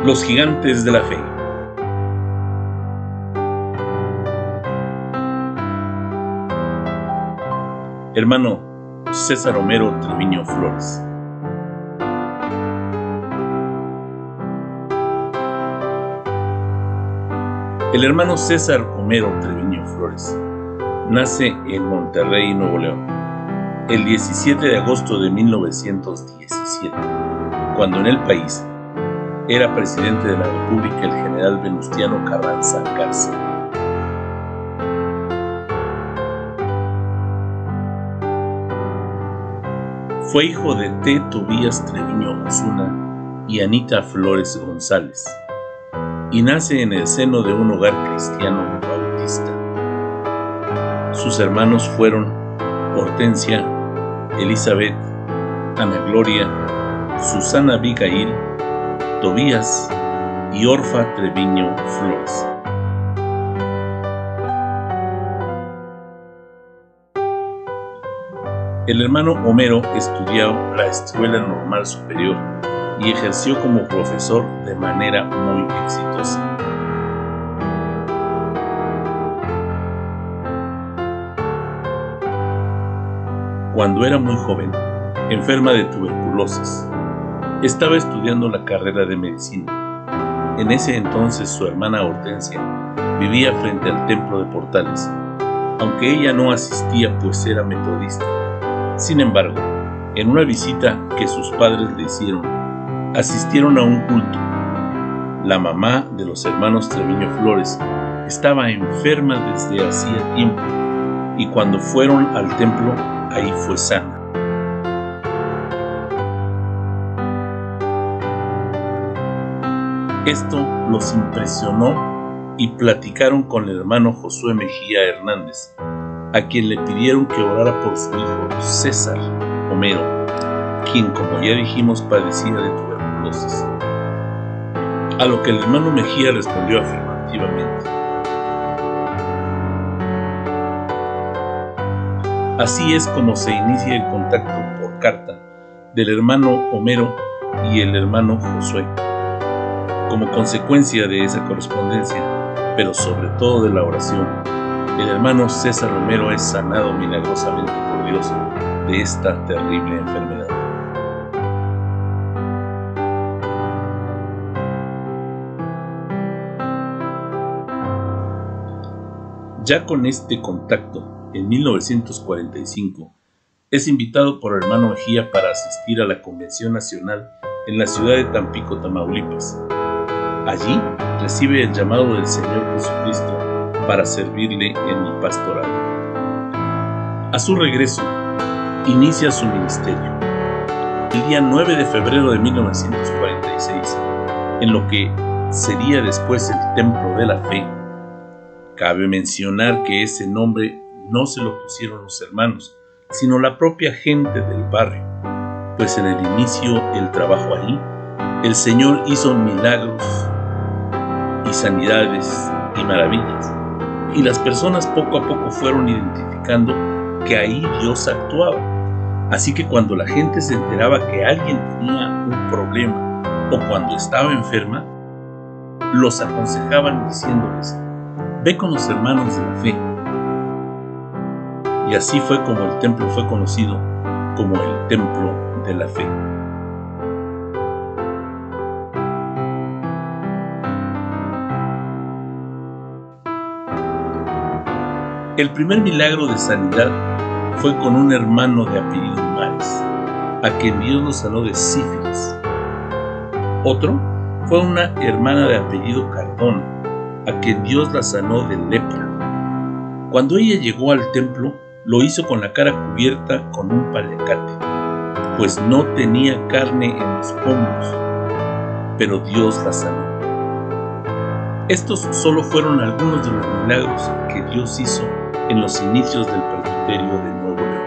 Los gigantes de la fe. Hermano César Homero Treviño Flores. El hermano César Homero Treviño Flores nace en Monterrey, Nuevo León, el 17 de agosto de 1917, cuando en el país era presidente de la República el general Venustiano Carranza Garza. Fue hijo de T. Tobías Treviño Osuna y Anita Flores González, y nace en el seno de un hogar cristiano bautista. Sus hermanos fueron Hortensia, Elizabeth, Ana Gloria, Susana Abigail, Tobías y Orfa Treviño Flores. El hermano Homero estudió la Escuela Normal Superior y ejerció como profesor de manera muy exitosa. Cuando era muy joven, enferma de tuberculosis, estaba estudiando la carrera de medicina. En ese entonces su hermana Hortensia vivía frente al templo de Portales, aunque ella no asistía pues era metodista. Sin embargo, en una visita que sus padres le hicieron, asistieron a un culto. La mamá de los hermanos Treviño Flores estaba enferma desde hacía tiempo y cuando fueron al templo, ahí fue sana. Esto los impresionó y platicaron con el hermano Josué Mejía Hernández, a quien le pidieron que orara por su hijo César Homero, quien, como ya dijimos, padecía de tuberculosis. A lo que el hermano Mejía respondió afirmativamente. Así es como se inicia el contacto por carta del hermano Homero y el hermano Josué. Como consecuencia de esa correspondencia, pero sobre todo de la oración, el hermano César Homero es sanado milagrosamente por Dios de esta terrible enfermedad. Ya con este contacto, en 1945, es invitado por el hermano Mejía para asistir a la Convención Nacional en la ciudad de Tampico, Tamaulipas. Allí recibe el llamado del Señor Jesucristo para servirle en el pastorado. A su regreso, inicia su ministerio. El día 9 de febrero de 1946, en lo que sería después el Templo de la Fe. Cabe mencionar que ese nombre no se lo pusieron los hermanos, sino la propia gente del barrio, pues en el inicio del trabajo ahí, el Señor hizo milagros y sanidades y maravillas, y las personas poco a poco fueron identificando que ahí Dios actuaba. Así que cuando la gente se enteraba que alguien tenía un problema o cuando estaba enferma, los aconsejaban diciéndoles: ve con los hermanos de la fe. Y así fue como el templo fue conocido como el Templo de la Fe. El primer milagro de sanidad fue con un hermano de apellido Mares, a quien Dios lo sanó de sífilis. Otro fue una hermana de apellido Cardona, a quien Dios la sanó de lepra. Cuando ella llegó al templo, lo hizo con la cara cubierta con un paliacate, pues no tenía carne en los pómulos, pero Dios la sanó. Estos solo fueron algunos de los milagros que Dios hizo en los inicios del presbiterio de Nuevo León.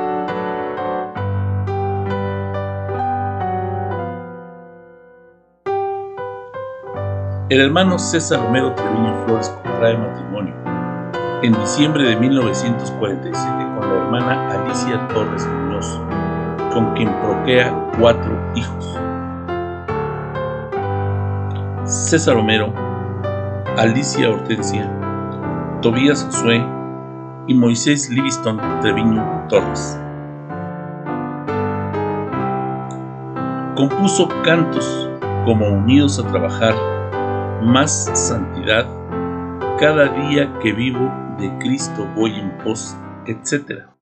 El hermano César Homero Treviño Flores contrae matrimonio en diciembre de 1947 con la hermana Alicia Torres Muñoz, con quien procrea 4 hijos. César Homero, Alicia Hortensia, Tobías Josué y Moisés Livingston Treviño Torres. Compuso cantos como Unidos a trabajar, Más santidad, Cada día que vivo de Cristo voy en pos, etc.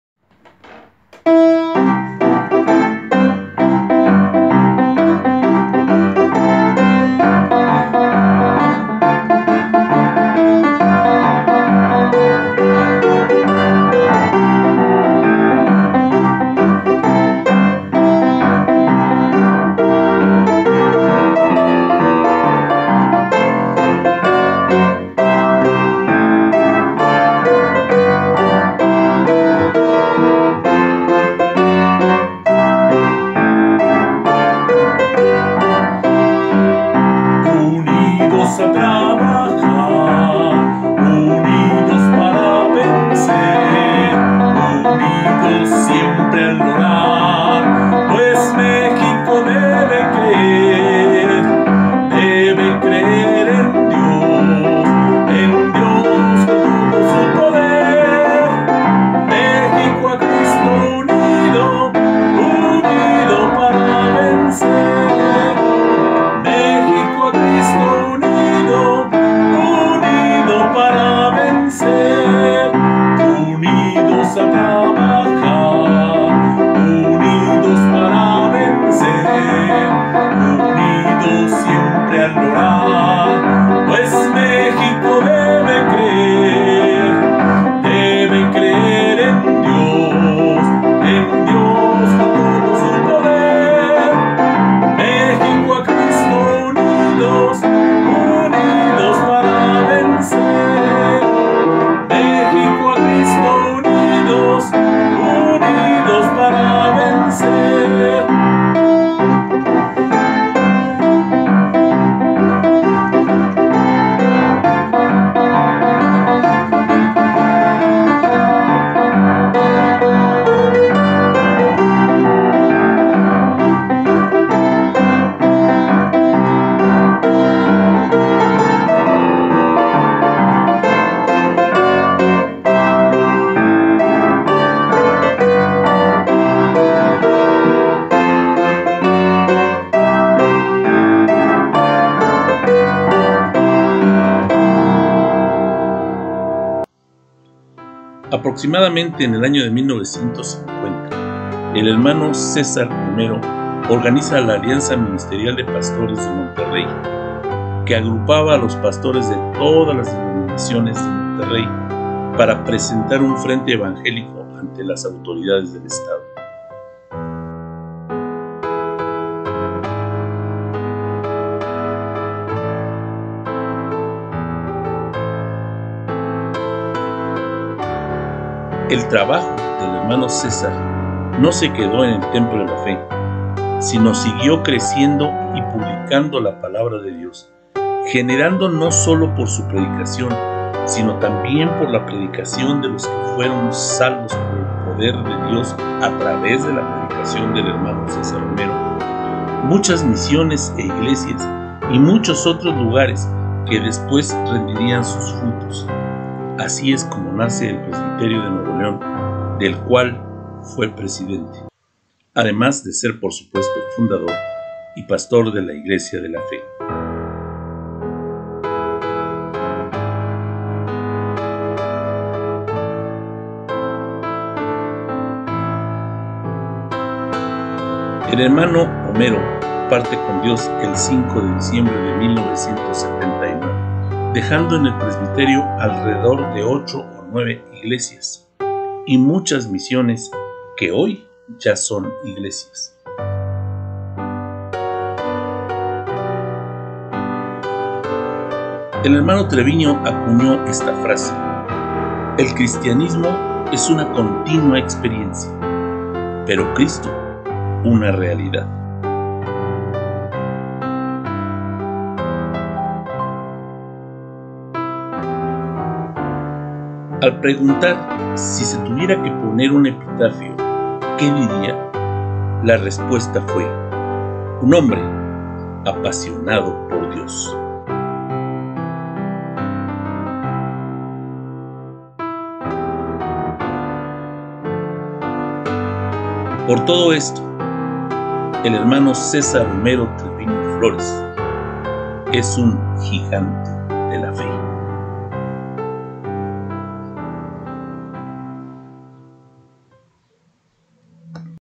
Aproximadamente en el año de 1950, el hermano César Homero organiza la Alianza Ministerial de Pastores de Monterrey, que agrupaba a los pastores de todas las denominaciones de Monterrey para presentar un frente evangélico ante las autoridades del Estado. El trabajo del hermano César no se quedó en el templo de la fe, sino siguió creciendo y publicando la palabra de Dios, generando no solo por su predicación, sino también por la predicación de los que fueron salvos por el poder de Dios a través de la predicación del hermano César Homero, muchas misiones e iglesias y muchos otros lugares que después rendirían sus frutos. Así es como nace el Presbiterio de Nuevo León, del cual fue presidente, además de ser, por supuesto, fundador y pastor de la Iglesia de la Fe. El hermano Homero parte con Dios el 5 de diciembre de 1979, dejando en el presbiterio alrededor de 8 o 9 iglesias y muchas misiones que hoy ya son iglesias. El hermano Treviño acuñó esta frase: el cristianismo es una continua experiencia, pero Cristo una realidad. Al preguntar si se tuviera que poner un epitafio, ¿qué diría? La respuesta fue: un hombre apasionado por Dios. Por todo esto, el hermano César Romero Treviño Flores es un gigante de la fe.